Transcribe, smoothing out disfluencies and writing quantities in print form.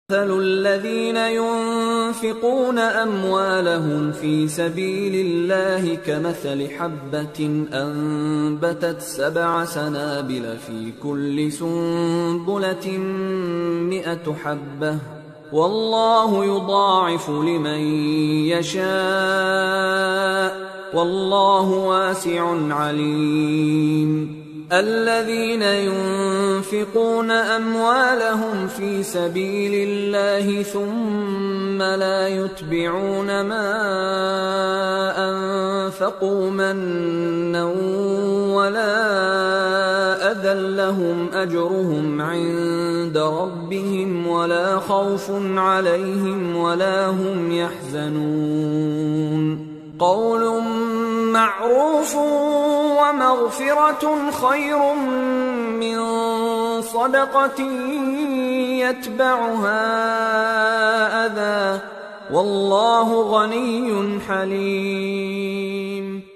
مثل الذين ينفقون أموالهم في سبيل الله كمثل حبة أنبتت 7 سنابل في كل سنبلة 100 حبة والله يضاعف لمن يشاء والله واسع عليم. الذين ينفقون أموالهم في سبيل الله ثم لا يتبعون ما أنفقوا منا ولا أذى لهم أجرهم عند ربهم ولا خوف عليهم ولا هم يحزنون. قول معروف ومغفرة خير من صدقة يتبعها أذى والله غني حليم.